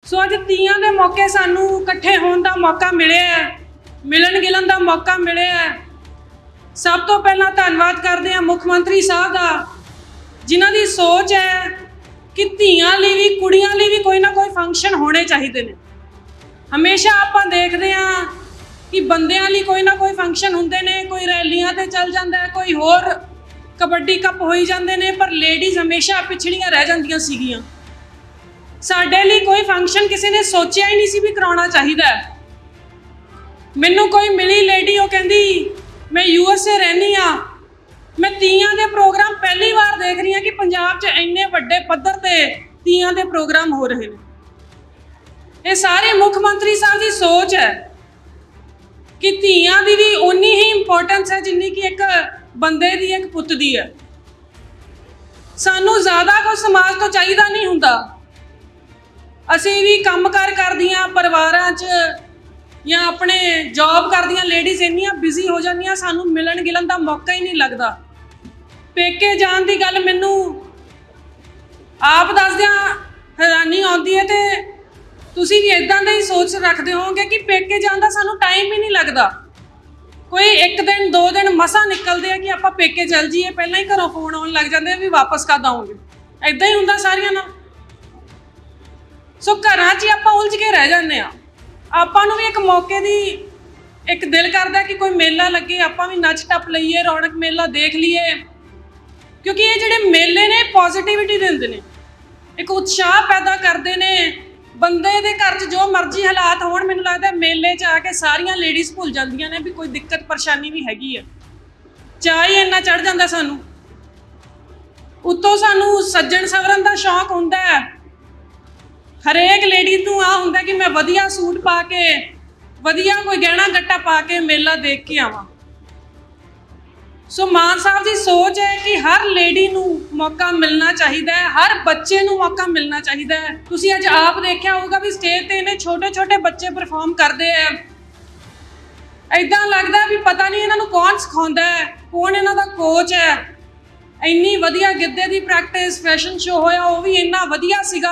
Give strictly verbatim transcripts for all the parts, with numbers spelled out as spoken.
सो अज तीयां दे मौके सानू इकट्ठे होने का मौका मिले, मिलन गिलन का मौका मिले। सब तो पहला धन्नवाद करते हैं मुख्यमंत्री साहब का, जिन्हां दी सोच है कि धीआं लई भी कुड़ियां लई भी कोई ना कोई फंक्शन होने चाहिए ने। हमेशा आपां देखते हैं कि बंदियां लई कोई ना कोई फंक्शन हुंदे ने, कोई रैलियां ते चल जांदा है, कोई होर कबड्डी कप होई जांदे ने, पर लेडीज़ हमेशा पिछड़ियां रह जांदियां सीगियां। साडे लई कोई फंक्शन किसी ने सोचिया ही नहीं सी भी कराउणा चाहीदा। मैनू कोई मिली लेडी, वो कहंदी मैं यू एस ए रहनी हाँ, मैं तीयां दे प्रोग्राम पहली बार देख रही हाँ कि पंजाब च इन्ने वड्डे पद्धर ते तीयां दे प्रोग्राम हो रहे हैं। ये सारे मुख्यमंत्री साहब की सोच है कि धीआं दी भी उन्नी ही इंपोर्टेंस है जिन्नी कि एक बंदे दी एक पुत दी है। सानू ज़्यादा कुछ समाज तो चाहिए नहीं हुंदा। असी भी काम कार करदियां परिवारां च या अपने जॉब करदियां लेडीज़ इन्नियां बिजी हो जांदियां, सानू मिलन गिलन का मौका ही नहीं लगता। पेके जान की गल मैनू आप दसदियां हैरानी आउंदी है, तो तुसी भी इदां दी सोच रखते होगे कि पेके जान का सानू टाइम ही नहीं लगता। कोई एक दिन दो दिन मसा निकलते हैं कि आप पेके चल जाइए, पहला ही घरों फोन आउण लग जाते हैं भी वापस कद आओगे। इदां ही हुंदा सारियां नाल। सो घरां च आप उलझ के रह जाते हैं। आपां नूं भी एक मौके दी एक दिल करदा कि कोई मेला लगे, आपां भी नच टप लईए, रौनक मेला देख लीए, क्योंकि ये जिहड़े मेले ने पॉजिटिविटी दिंदे ने, एक उत्साह पैदा करते हैं। बंदे दे घर च जो मर्जी हालात होण, मैनूं लगदा मेले च आके सारियां लेडीज़ भुल जांदियां ने भी कोई दिक्कत परेशानी भी हैगी है। चाह ही इन्ना चढ़ जांदा सानूं। उत्तों सानूं सज्जण सवरन दा शौक हुंदा है। हरेक लेडी नूं आ हुंदा कि मैं वधिया सूट पा के, वधिया कोई गहना गट्टा पा के मेला देख के आवां। सो मान साहब की सोच है कि हर लेडी नूं मौका मिलना चाहिए, हर बच्चे नूं मौका मिलना चाहिए। तुसीं अज आप देखा होगा भी स्टेज ते इन्ने छोटे छोटे बच्चे परफॉर्म करते हैं। इदां लगदा भी पता नहीं इन्हां नूं कौन सिखाउंदा है, कौन इन्हां दा कोच है। इन्नी वधिया गिद्धे की प्रैक्टिस, फैशन शो होया, वो भी इन्ना वधिया सीगा।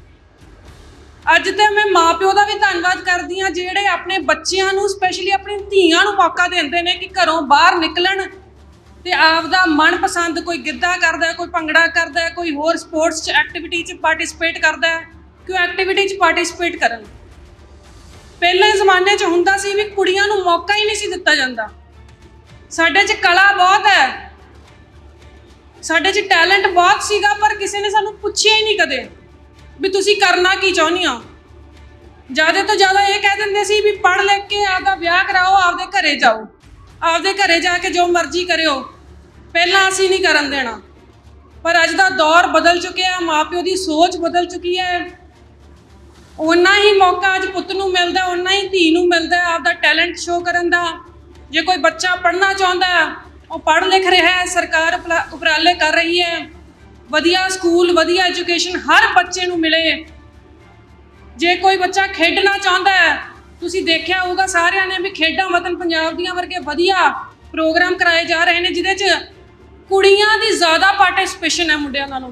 अज तो मैं माँ प्यो का भी धन्नवाद करती हाँ जिहड़े अपने बच्चों को, स्पैशली अपनी धीआं को मौका देंदे ने कि घरों बाहर निकलन ते आपदा मनपसंद कोई गिद्धा करदा है, कोई भंगड़ा करदा है, कोई होर स्पोर्ट्स एक्टिविटी च पार्टिसिपेट करदा है, कोई एक्टिविटी च पार्टिसिपेट करन। पहले जमाने च हुंदा सी भी कुड़ियां नूं मौका ही नहीं सी दिता जांदा। साडे च कला बहुत है, साडे च टैलेंट बहुत सीगा, पर किसी ने सानूं पुछिया ही नहीं कदे भी तुसी करना की चाहुंदी हो। ज़्यादा तो ज़्यादा ये कह देंगे सी भी पढ़ लिख के आपका ब्याह कराओ, आपदे घरे जाओ, आपदे घरे जाके जो मर्जी करो, पहला असी नहीं करन देना। पर अज दा दौर बदल चुकिया, माँ प्यो की सोच बदल चुकी है। उन्ना ही मौका अज पुत नूं मिलदा, उन्ना ही धी नूं मिलदा आपदा टैलेंट शो करन दा। जे कोई बच्चा पढ़ना चाहुंदा है, वो पढ़ लिख रहा है, सरकार उपराले कर रही है, वधिया स्कूल, वधिया एजुकेशन हर बच्चे नूं मिले। जे कोई बच्चा खेडना चाहता है, तुसीं देखिया होगा सारिਆਂ ने भी खेडां वतन पंजाब दियां वर्गे वधिया प्रोग्राम कराए जा रहे हैं, जिहदे च कुड़ियां दी ज़्यादा पार्टिसिपेशन है मुंडियां नालों।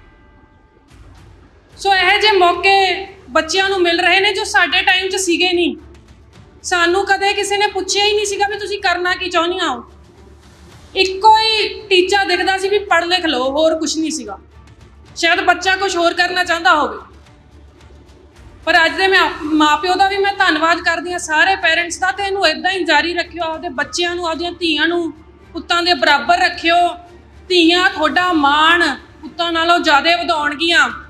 सो यह जे मौके बच्चों नूं मिल रहे हैं जो साडे टाइम च सीगे नहीं। सानू कदे किसी ने पुछिया ही नहीं सीगा भी तुसीं करना की चाहुंदियां हो। इक्को ही टीचा दिखता सी भी पढ़ लिख लो, होर कुछ नहीं सीगा। शायद बच्चा कुछ होर करना चाहता होवे, पर अज दे मैं माँ प्यो का भी मैं धन्नवाद करदी हाँ, सारे पेरेंट्स का। तो इनू इदां ही जारी रखियो, आपदे बच्चों नूं, आपदियां धीआं नूं पुत्तां दे बराबर रखियो। धीआं तुहाडा माण पुत्तां नालों ज़्यादा वधाउणगियां।